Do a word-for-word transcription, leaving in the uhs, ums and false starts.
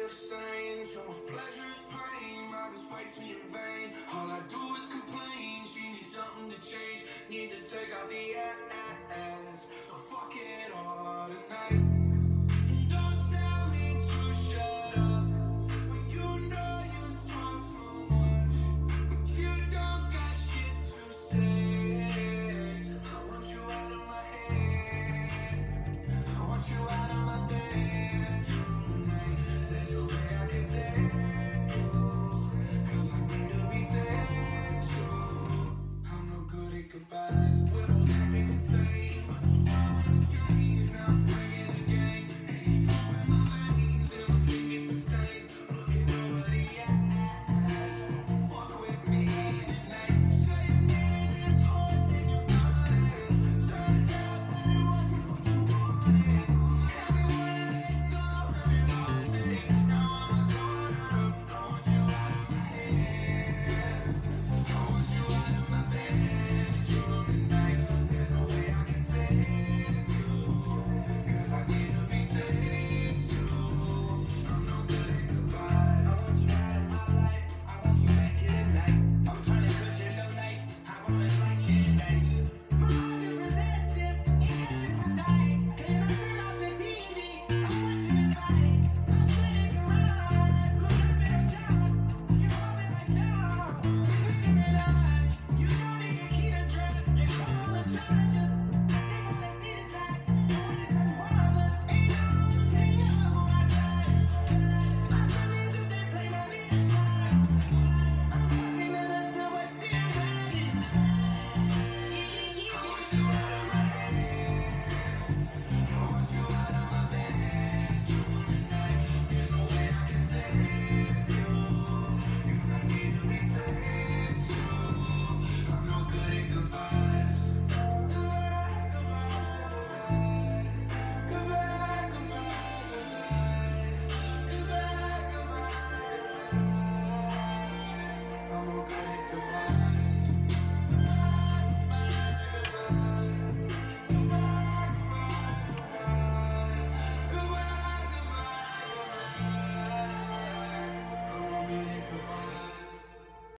the same. Too much pleasure is pain, my this waste me in vain. All I do is complain, she needs something to change. Need to take out the